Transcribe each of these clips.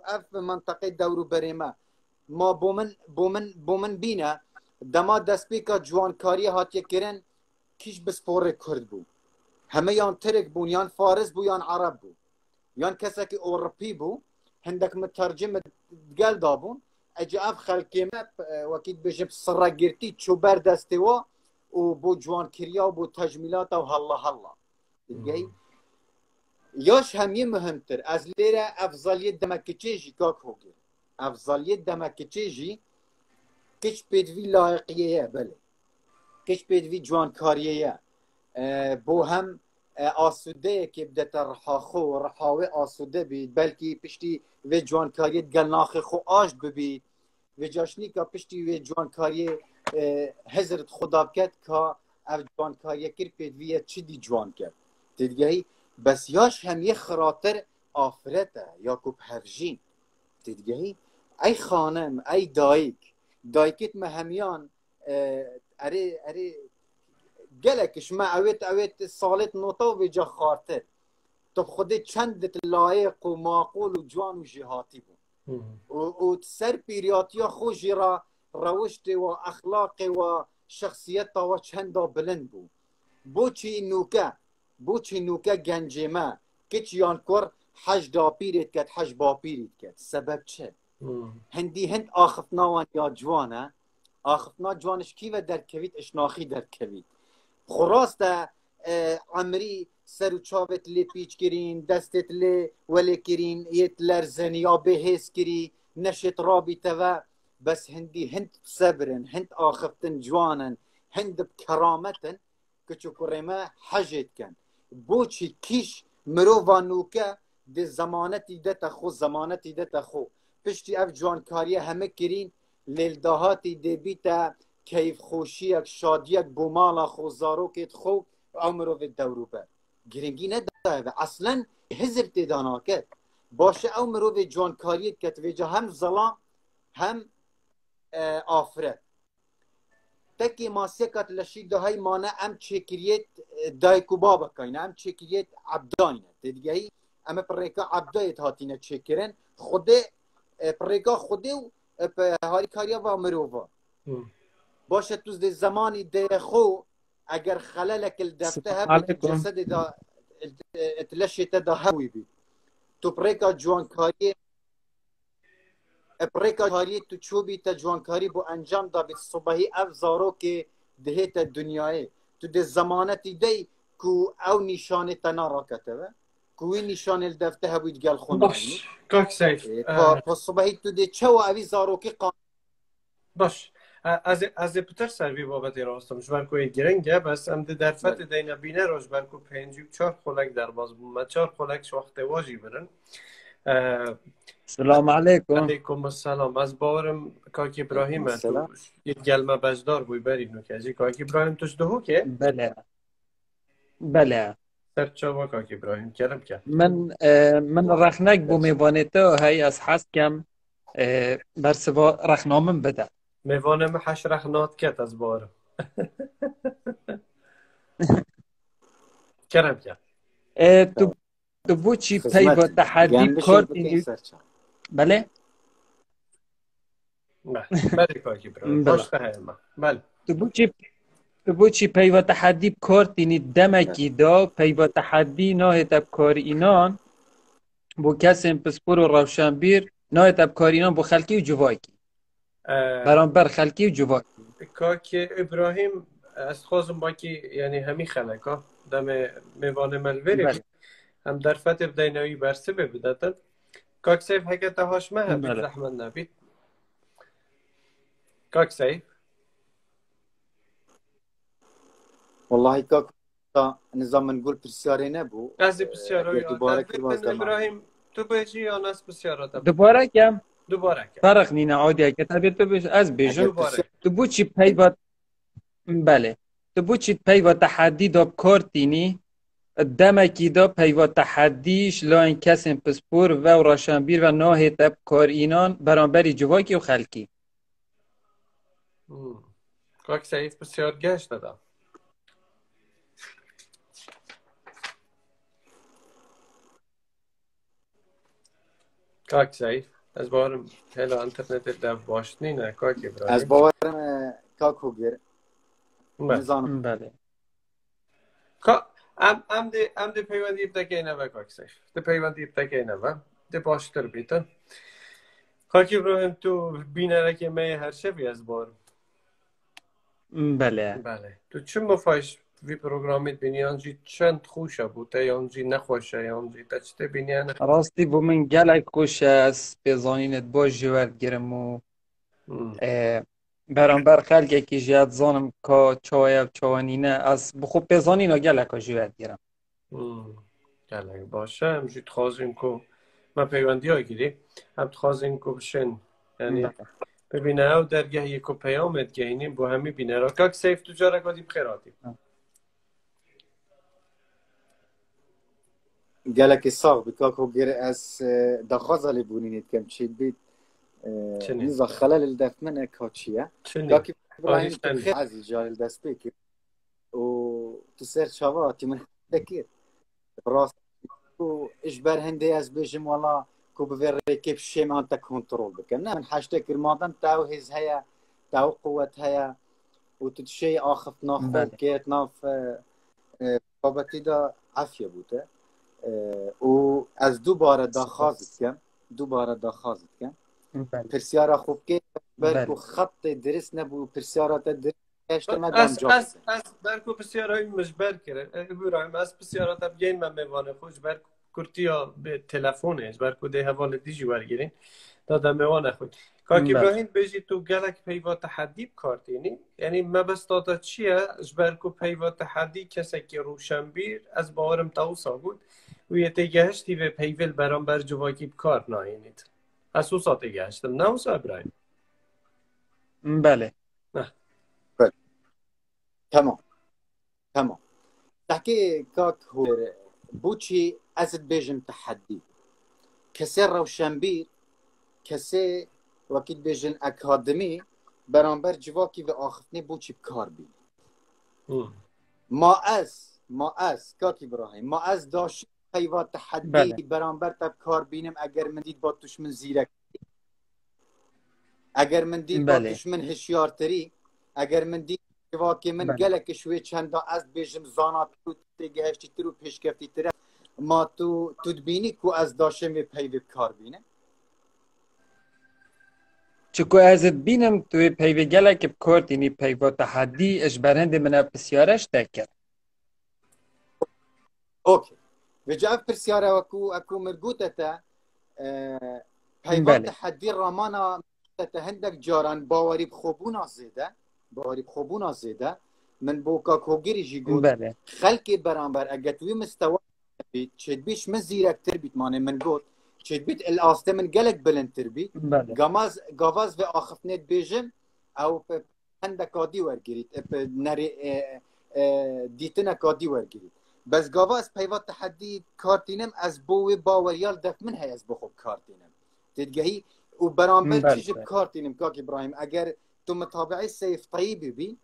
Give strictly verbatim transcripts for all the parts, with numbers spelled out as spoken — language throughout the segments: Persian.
اف منطقه دورو برما ما بومن بومن بومن بینه دما دست بیکا جوانکاری هاتیه کرن کیش بسپور کرد بو همه یان ترک بون یان فارس بو یان عرب بو یان کسی که اوروپی بو هندک مترجم گل دابون اجا اف خلقیمه وکید بجب سرگرتی چوبر دسته و و بو جوانکریا و بو تجمیلات و هلا هلا دیگه یاش همیه مهمتر از لیره افضالیت دمکچه جی کاک هوگیر افضالیت دمکچه جی کش پیدوی لایقیه بله کش پیدوی جوانکاریه بو هم آسوده که بدت رحاخو و رحاوه آسوده بید بلکی پشتی و جوانکاریت گل ناخ خو آشت ببید و جاشنی که پشتی و جوانکاری حضرت خدا بکد که او جوانکاری کر پیدویه چی دی جوان کرد دیگه بس یاش هم یه خاطر آفرته یا کوب هفجین دیگه ای خانم ای دایک دایکت مهمیان اره اره گلکش ما اویت اویت سالت نوتا و جا خاطر تو خودت چندت لایق و معقول و جوان و جهاتی بود و, و سر پیریاتیا خوشی را روشت و اخلاق و شخصیت و چندا بلند بود بوچی نوکه بوچی نوکه گنجمه کچ یان کر حج دا پیرید کد حج با پیرید کد سبب چه؟ هندی هند آخفنا وان یا جوانه آخفنا جوانش کی و در کوید اشناخی در کوید خراست عمری سر و چاوت لی پیچ کرین دستت لی ولی کرین یت لرزن یا بهیس کری نشت رابطه و بس هندی هند صبرن هند آخفتن جوانن هند بکرامتن کچو کرمه حجت کن بوچی کیش مروانوکه ده زمانتی ده تخو زمانتی ده تخو پشتی اف جوانکاریه همه کرین لیلدهاتی ده بیتا کیف خوشیک شادیک بومالا خو زاروکت خو عمرو و دوروبه گرنگی نداره اصلا هزر تدانا کرد باشه عمرو و جوانکاریت کت ویجا هم ظلام هم آفرت تکی ماسیکات لشی دهای مانه ام چکریت دایکو بابا کاینه ام چکریت عبدانه دیگه ام پریکا عبدایت هاتینه چکرن خوده پریکا خوده و هاری کاریا و مروفا باشه توز ده زمانی ده خو اگر خلالک الدفته هبت الجسد دا اتلشت دا هوی بی تو پریکا جوانکاری پریکا کاری تو چوبی تا جوانکاری بو انجام دا بیت صبحی اف زارو که دهیت دنیای تو ده زمانتی دی کو او نشانه تنا را کتبه کوی نشانه الدفته هبوید گل خونه باش کاک سیف پا صبحی تو ده چه و اوی زارو که قان باش از از پتر سروی بابت راستم جبر کوی گرنگه بس ام در فت دینا بینه روز بر کو پنج و چهار خلک در باز ما چهار خلک وقت واجی برن سلام علیکم علیکم السلام از باورم کاک ابراهیم تو یک گلمه بجدار بوی بری نوکجی کاک ابراهیم توش دهو که بله بله سر چاوا کاک ابراهیم کردم که من من رخنک بو میوانتا هی از حس کم بر سوا رخنامم بده میوانم حش رخنات کت از باورم کردم که تو تو بو چی پی با تحدی کارت بله بله کاک ابراهیم باش تهیما بله تو بو چی تو بو چی پی و تحدی کارت اینی دمکی دا پی و تحدی ناه تب کار اینان بو کسیم پسپور و روشنبیر ناه تب کار اینان بو خلکی و جواکی برام بر خلکی و جواکی کاک ابراهیم از خوازم باکی یعنی همی خلکا دم میوان ملوری هم در فتح بدینوی برسه ببدتن کاک سیف حکت هاشمه هبید زحمت نبید کاک سیف والله کاک نظام نقول بسیاری نبو از بسیاری ابراهیم تو بجی یا ناس بسیارات دوباره کم دوباره کم فرق نینه عادیه که طبیعت بش از بیشم تو بو چی پی با بله تو بو چی پی با تحدی داب کارتینی دمکی دا پی با تحدیش لا این کس پسپور و راشنبیر و ناه تب کار اینان برانبری جواکی و خلکی کاک سیف بسیار گشت دادم کاک سیف از باورم هلا انترنت در باش نینه کاک ابراهیم از باورم کاکو گر نظام بله کا ام ام دی ام دی پیوندی بتکی نه و کاک سیف دی پیوندی بتکی نه و دی باشتر بیتن کاک ابراهیم تو بینه که می هر شبی از بار بله بله تو چه مفایش وی پروگرامیت بینی آنجی چند خوشه بوده یا آنجی نخوشه یا آنجی تچته بینی نه راستی بو من گلک خوش است بزانینت با جوارد گرم و برانبر خلقی که جیاد زانم که چای و چوانینه از بخوب بزانینا گلک ها جوارد گرم گلک باشه همجی تخوازیم که ما پیوندی های گیری هم تخوازیم که بشن یعنی ببینه او درگه یکو پیامت گهینیم با همی بینه را که سیف تو جا رکادی بخیراتی گلک ساق بکاکو گر از دخوازه لبونینید کم چید بید نیزا خلال الدف من کاتشیه کاکی ابراهیم تبخیر عزیز جال الدست بکر و تسر شواتی من تکیر راست و اجبر هنده از بیجم والا کو بفر كيف شيء ما انت كنترول بك انا من حاجتك الماضي تاو هز هيا تاو قوه هيا وتشي اخف ناخذ كيت ناف بابتي دا عافيه بوته و از دوباره دا خازت كم دوباره دا خازت كم برسياره خوب كي بركو خط درس نبو برسياره درس اشتما دام جاب اس اس بركو برسياره مجبر كره ابراهيم اس برسياره تبين ما میوانه خوش بركو کرتیا به تلفنش برکو ده حواله دیجی برگیرین دادم میوانه خود کاک ابراهیم بجی تو گلک پیوا تحدی بکارتینی یعنی ما بس دادا چیه برکو پیوا تحدی کسی که روشنبیر از باورم تاوسا بود و یه تگهشتی به پیول برام بر جواکی بکار ناینید از او ساته گهشتم نه اوسا ابراهیم بله نه بله تمام تمام تحكي كاك هو بوچی ازت بیجم تحدی کسی روشنبیر کسی وکیل بیجن اکادمی برانبر جواکی و آخفنی بوچی بکار بید ما از ما از کاکی ابراهیم ما از داشت پیوا تحدی بله. برانبر تب کار بینم اگر من دید با توش من زیرک اگر من دید بله. با توش من هشیارتری اگر من دید جواکی من بله. گلک شوی چندا از بیجم زانات رو تگهشتی تر و پیشکفتی تر ما تو تو دبینی کو از داشته می پیوی کار بینه چکو ازت بینم توی پیوی گله که بکار دینی پیوا تحدی اش برند من بسیارش تکر اوکی و جاب بسیاره اکو اکو مربوطه تا پیوا تحدی رامانا تا هندک جاران باوری بخوبونا زیده باوری بخوبونا زیده من بوکا کوگیری جی گود بله. خلقی برانبر اگه توی مستوى بيت شد بيش من زيرك تربيت ماني من قول شد بيت الاسته من قلق بلن تربيت قماز قفاز في اخفنيت بيجم او عندك كادي ورقريت نري ديتنا كادي ورقريت بس قفاز بيوات تحدي كارتينم از بوي باوريال دف من هي از بخوب كارتينم تلقاهي وبرامبر تيجي بكارتينم كاك ابراهيم اگر تو متابعي سيف طيبي بي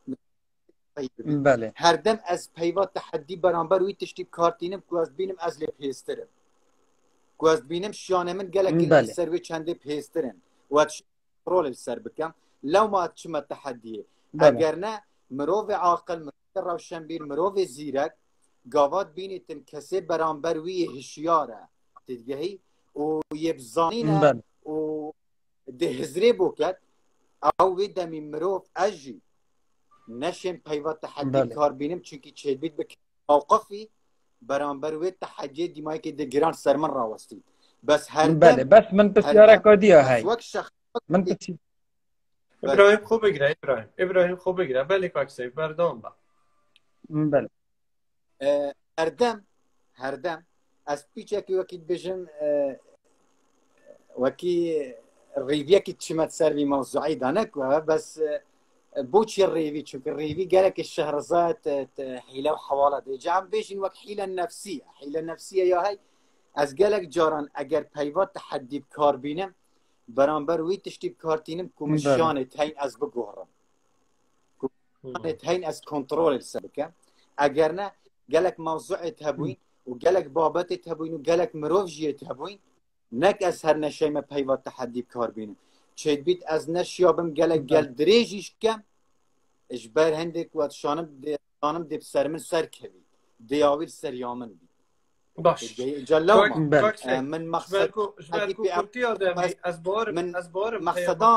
بله. هر دم از پیوات تحدی برانبر وی تشتی کارتینم کو از بینم از لی پیسترم کو از بینم شانه من گلک بله. سر وی چنده پیسترن و اتش رول سر بکم لو ما اتشم تحدیه بله. اگر نه مروف عاقل مروف روشنبیر مروف زیرک گاوات بینیتن کسی برانبر وی هشیاره تدگهی و یبزانینه بله. و دهزری بوکت او وی دمی مروف اجی نشم پیوات تحدی بله. کار بینم چونکی چه بید بک موقفی برانبر وی تحدی دیمایی که دگران سرمن راوستید بس هر دم بله بس من بسیاره کادی های من بسیاره ابراهیم خوب بگیره ابراهیم ابراهیم خوب بگیره بله کاکسی بردام با بله هر دم هر دم از پیچه که وکی بجم وکی ریویه که چمت سروی موضوعی دانک بس بوتشي الريفي تشوف الريفي قالك الشهرزاد حيله وحواله دي جام بيجين وقت حيله نفسيه حيله نفسيه يا هاي از قالك جاران اگر پیوات تحدي بكار بينم برانبر وي تشتي بكارتينم كومشانه تاين از بگورم كومشانه تاين از كنترول السبكه اگر نه قالك موضوع تهبوين وقالك بابات تهبوين وقالك مروف جي تهبوين نک از هر نشیم پیوا تحدی کار بینم چید بیت از نشیابم گله گل دریجیش کم اجبر هندک و شانم دی شانم دی سر من سر کبی دیاویل سر یامن بی باش جلوما بله. من مقصد جبرکو کورتی آدمی از بار من از بار مقصدا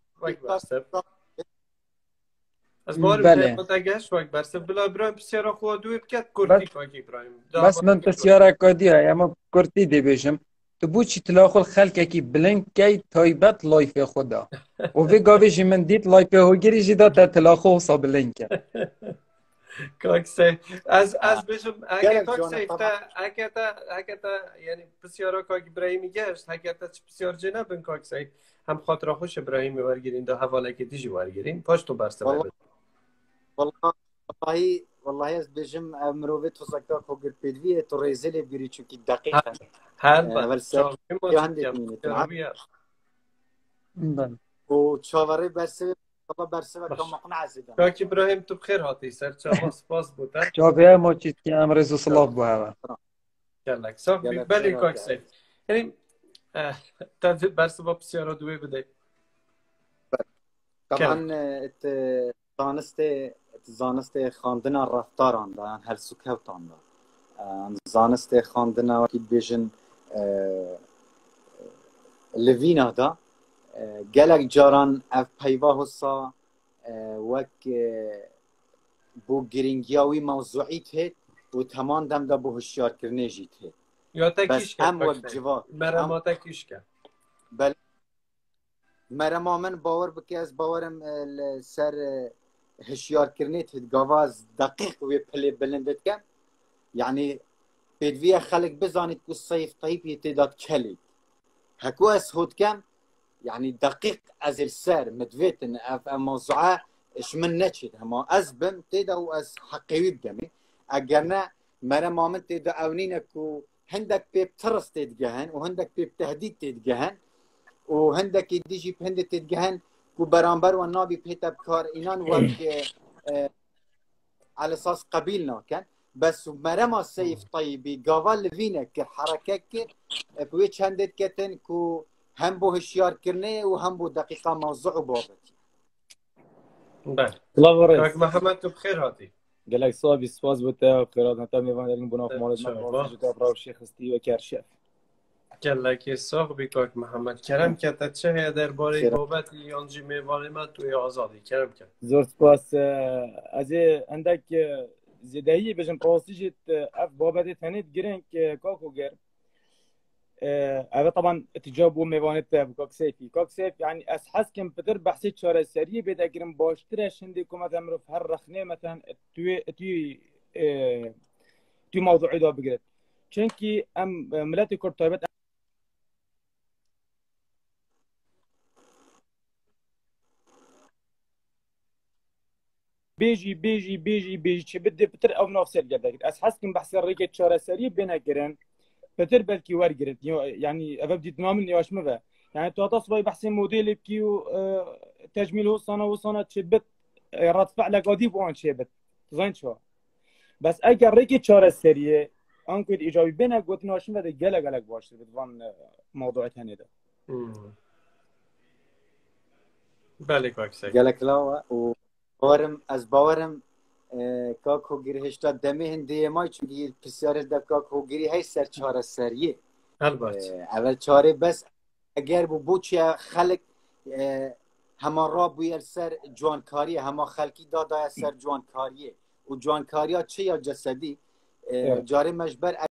از بار بله. متگش وقت برسه بلا ابراهیم بسیار خود دوی بکت کورتی کاکی ابراهیم بس من بسیار کادی های اما کرتی دی بیشم تو بو چی تلاخل خلق کی بلنک کی تایبت لایف خدا و وی گاویش من دیت لایف هوگیری جدا تا تلاخل صاب بلنک کاک سی از از بشم اگه کاک سی تا اگه تا اگه تا یعنی بسیار کاک ابراهیمی گشت اگه تا بسیار جناب این کاک سی هم خاطر خوش ابراهیمی ورگیرین دا حواله که دیجی ورگیرین پاش تو برسه والله والله والله از بجم مروه تو سکتا کوگر پیدویه تو ریزل بیری چونکی دقیقا هر اول سر یهنده مینه بله و چاوره برسه والله برسه و کم مقنع زیدم کاک ابراهیم تو بخیر هاتی سر چاوا سپاس بوده جابه ما چیز که امرز و صلاف بو هوا گلک صاف بلی کاک سی یعنی تا برسه با بسیار دوی بده طبعا ات زانسته زانسته خواندن رفتاران دا هر سکوتان دا زانسته خواندن وکی بیشن لوینا دا گلک جاران اف پیواه حسا وک بو گرینگیاوی موضوعیت هید و تمام دم دا بو هشیار کرنه جیت هید یا تکیش کرد هم وک جواب مرا ما تکیش کرد بله مرا ما من باور بکی از باورم سر هشیار کرنیت گاواز دقیق و پلی بلندت کم یعنی بدوی خلق بزانید که صیف طیبی تعداد کلید هکو از هود کم یعنی دقیق از السر مدویتن اف موضوعه اش من نچید هما از بم تعداد و از حقیقی بدمی اگر نه مرا ما من تعداد اونینه که هندک بیب ترس تدگهن و هندک بیب تهدید تدگهن و هندك ديجي بهند تتجهن كو برانبر والنابي بيتا بكار إنان وقت على أساس قبيلنا كان بس مرما سيف طيبي قاval فينا كحركة كر بويش هندت كتن كو هم بو هشيار كرني وهم بو دقيقة موضوع وبابتي بله الله کاک محمد تو بخیر هاتی قالك صابي سواز بتا قرات نتا ميفان دارين بناف مالت ما الله. جتا براو شيخ استي وكرشف گلک ساق بی کاک محمد کرم کرد چه درباره بابت یانجی میوان من توی آزادی کرم کرد زور سپاس از عندك زدایی بجن قاصيجت اف بابت ثانيت جرينك كاكو جر هذا طبعا تجاوبوا ميفانت كاك سيفي كاك سيف يعني اسحس كم بدر بحثي شارع سريه بدا جرم باشترش عندكم مثلا في هالرخنه مثلا توي توي توي موضوع ده بقرد چونكي ام ملاتي كرتابت بيجي بيجي بيجي بيجي شي بدي بتر او نفس الجدك اس حسكم بحث الريكه شارع سري بينا جرن بتر بلكي ورجرت يعني ابدي تمام يواش مبا يعني تو تصبي بحث موديل بكيو تجميل هو صنع وصنع شبت رد فعل قدي بوان شبت زين شو بس اگر ريكه شارع سري انكو ايجابي بينا قلت نواش مبا قال قال باش بدون موضوع ثاني ده بله کاک سی قالك لا و باورم از باورم کاک هوگیری هشتا دمه هندی ما چونگی بسیار دب کاک هوگیری های سر چاره سریه البته اول چاره بس اگر بو بوچیا خلق هما را بویر سر جوانکاری هما خلقی دادا سر جوانکاریه و جوانکاریا چه یا جسدی جاره مجبر